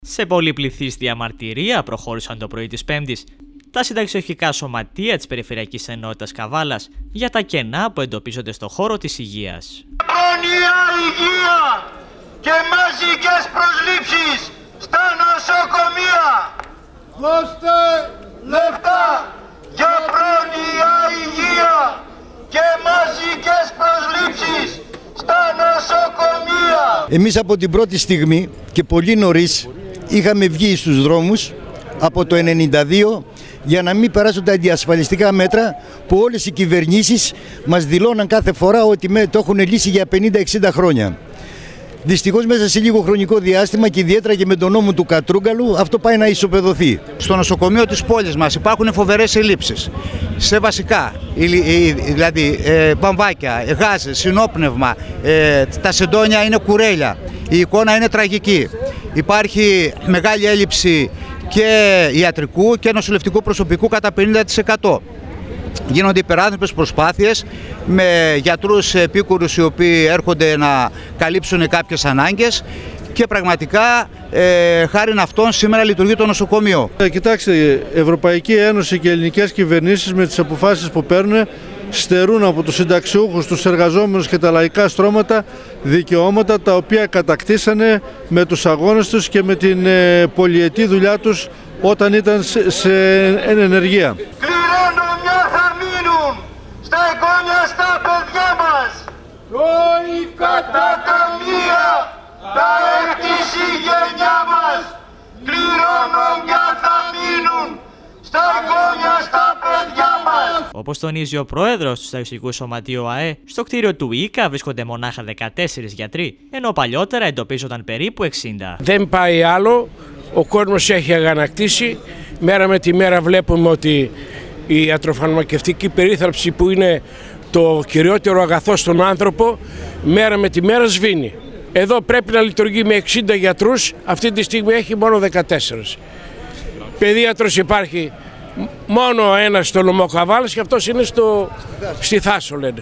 Σε πολυπληθής διαμαρτυρία προχώρησαν το πρωί της Πέμπτης τα συνταξιοχικά σωματεία της Περιφερειακής Ενότητας Καβάλας για τα κενά που εντοπίζονται στο χώρο της υγείας. Πρόνοια, υγεία και μαζικές προσλήψεις στα νοσοκομεία. Δώστε λεφτά για πρόνοια, υγεία και μαζικές προσλήψεις στα νοσοκομεία. Εμείς από την πρώτη στιγμή και πολύ νωρίς είχαμε βγει στους δρόμους από το 1992 για να μην περάσουν τα αντιασφαλιστικά μέτρα που όλες οι κυβερνήσεις μας δηλώναν κάθε φορά ότι το έχουν λύσει για 50-60 χρόνια. Δυστυχώς μέσα σε λίγο χρονικό διάστημα και ιδιαίτερα και με τον νόμο του Κατρούγκαλου αυτό πάει να ισοπεδωθεί. Στο νοσοκομείο της πόλης μας υπάρχουν φοβερές ελλείψεις σε βασικά, δηλαδή βαμβάκια, γάζες, συνόπνευμα, τα σεντόνια είναι κουρέλια, η εικόνα είναι τραγική. Υπάρχει μεγάλη έλλειψη και ιατρικού και νοσηλευτικού προσωπικού κατά 50%. Γίνονται υπεράνθρωπες προσπάθειες με γιατρούς επίκουρους οι οποίοι έρχονται να καλύψουν κάποιες ανάγκες και πραγματικά χάριν αυτών σήμερα λειτουργεί το νοσοκομείο. Κοιτάξτε, η Ευρωπαϊκή Ένωση και οι ελληνικές κυβερνήσεις με τις αποφάσεις που παίρνουν στερούν από τους συνταξιούχους, τους εργαζόμενους και τα λαϊκά στρώματα δικαιώματα τα οποία κατακτήσανε με τους αγώνες τους και με την πολυετή δουλειά τους όταν ήταν σε ενεργεία. Κληρονομιά θα μείνουν στα εγγόνια στα παιδιά μας. Όχι κατά καμία θα έρθει η γενιά μας. Κληρονομιά θα μείνουν στα εγγόνια στα παιδιά μας. Όπως τονίζει ο πρόεδρος του Συνταξιοχικού Σωματείου ΑΕ, στο κτίριο του ΙΚΑ βρίσκονται μονάχα 14 γιατροί, ενώ παλιότερα εντοπίζονταν περίπου 60. Δεν πάει άλλο, ο κόσμος έχει αγανακτήσει. Μέρα με τη μέρα βλέπουμε ότι η ιατροφαρμακευτική περίθαλψη που είναι το κυριότερο αγαθό στον άνθρωπο, μέρα με τη μέρα σβήνει. Εδώ πρέπει να λειτουργεί με 60 γιατρούς, αυτή τη στιγμή έχει μόνο 14. Παιδίατρος υπάρχει μόνο ένας στο νομό Καβάλας και αυτός είναι στη Θάσο λένε.